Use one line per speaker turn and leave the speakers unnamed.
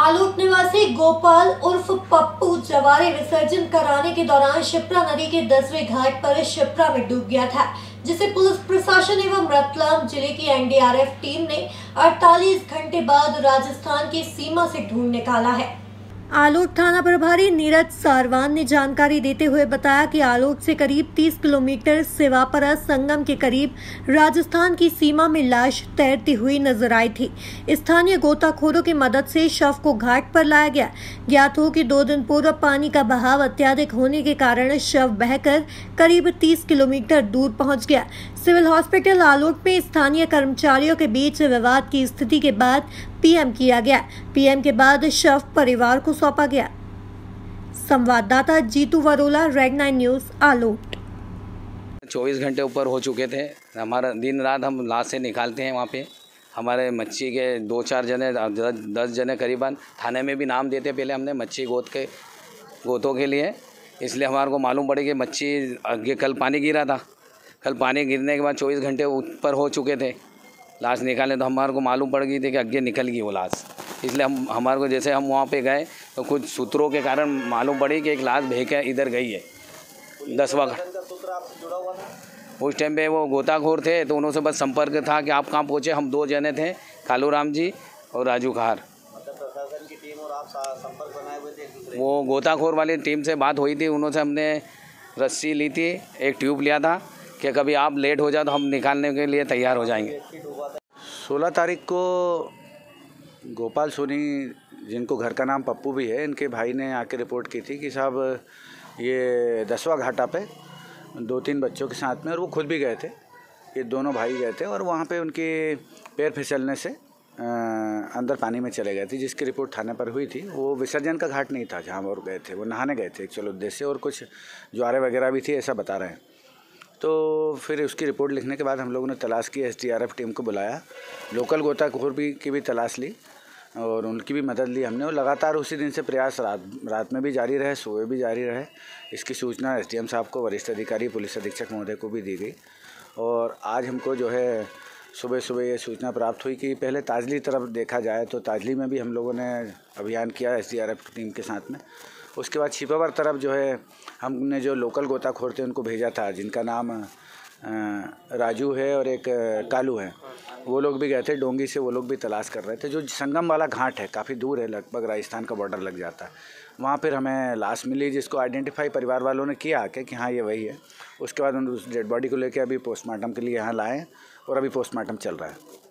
आलोट निवासी गोपाल उर्फ पप्पू जवारे विसर्जन कराने के दौरान शिप्रा नदी के 10वें घाट पर शिप्रा में डूब गया था, जिसे पुलिस प्रशासन एवं रतलाम जिले की एनडीआरएफ टीम ने 48 घंटे बाद राजस्थान की सीमा से ढूंढ निकाला है। आलोट थाना प्रभारी नीरज सारवान ने जानकारी देते हुए बताया कि आलोट से करीब 30 किलोमीटर सिवापरा संगम के करीब राजस्थान की सीमा में लाश तैरती हुई नजर आई थी। स्थानीय गोताखोरों की मदद से शव को घाट पर लाया गया। ज्ञात हो कि 2 दिन पूर्व पानी का बहाव अत्यधिक होने के कारण शव बहकर करीब 30 किलोमीटर दूर पहुंच गया। सिविल हॉस्पिटल आलोट में स्थानीय कर्मचारियों के बीच विवाद की स्थिति के बाद पीएम किया गया। पीएम के बाद शव परिवार को सौंपा गया। संवाददाता जीतू वरोला, रेड 9 न्यूज, आलोट।
24 घंटे ऊपर हो चुके थे। हमारा दिन रात हम लाश से निकालते हैं। वहाँ पे हमारे मच्छी के 2-4 जने 10 जने करीबन थाने में भी नाम देते। पहले हमने मच्छी गोतों के लिए, इसलिए हमारे को मालूम पड़े कि मच्छी आगे कल पानी गिरा था। कल पानी गिरने के बाद 24 घंटे ऊपर हो चुके थे। लाश निकाले तो हमारे को मालूम पड़ गई थी कि आगे निकल गई वो लाश। इसलिए हमारे को जैसे हम वहाँ पे गए तो कुछ सूत्रों के कारण मालूम पड़ी कि एक लाश बह के इधर गई है 10वां घाट। उस टाइम पे वो गोताखोर थे तो उन्होंने बस संपर्क था कि आप कहाँ पहुँचे। हम 2 जने थे, कालू राम जी और राजू खार।
प्रशासन की टीम और आप संपर्क बनाए हुए थे एक दूसरे?
वो गोताखोर वाली टीम से बात हुई थी। उन्होंने हमने रस्सी ली थी, एक ट्यूब लिया था कि कभी आप लेट हो जाए तो हम निकालने के लिए तैयार हो जाएंगे।
16 तारीख को गोपाल सोनी, जिनको घर का नाम पप्पू भी है, इनके भाई ने आके रिपोर्ट की थी कि साहब ये 10वां घाटा पे 2-3 बच्चों के साथ में, और वो खुद भी गए थे। ये दोनों भाई गए थे और वहाँ पे उनके पैर फिसलने से अंदर पानी में चले गए थे, जिसकी रिपोर्ट थाने पर हुई थी। वो विसर्जन का घाट नहीं था जहाँ वो गए थे, वो नहाने गए थे एक्चुअल उद्देश्य से, और कुछ ज्वारे वगैरह भी थी ऐसा बता रहे हैं। तो फिर उसकी रिपोर्ट लिखने के बाद हम लोगों ने तलाश की, एसडीआरएफ टीम को बुलाया, लोकल गोताखोर की भी तलाश ली और उनकी भी मदद ली हमने। और लगातार उसी दिन से प्रयास रात में भी जारी रहे, सुबह भी जारी रहे। इसकी सूचना एसडीएम साहब को, वरिष्ठ अधिकारी पुलिस अधीक्षक महोदय को भी दी गई। और आज हमको जो है सुबह ये सूचना प्राप्त हुई कि पहले ताजली तरफ देखा जाए, तो ताजली में भी हम लोगों ने अभियान किया एसडीआरएफ टीम के साथ में। उसके बाद छिपावर तरफ जो है हमने जो लोकल गोताखोर थे उनको भेजा था, जिनका नाम राजू है और एक कालू है। वो लोग भी गए थे डोंगी से, वो लोग भी तलाश कर रहे थे। जो संगम वाला घाट है काफ़ी दूर है, लगभग राजस्थान का बॉर्डर लग जाता है। वहाँ फिर हमें लाश मिली, जिसको आइडेंटिफाई परिवार वालों ने किया आके कि हाँ ये वही है। उसके बाद उन डेड बॉडी को लेकर अभी पोस्टमार्टम के लिए यहाँ लाए और अभी पोस्टमार्टम चल रहा है।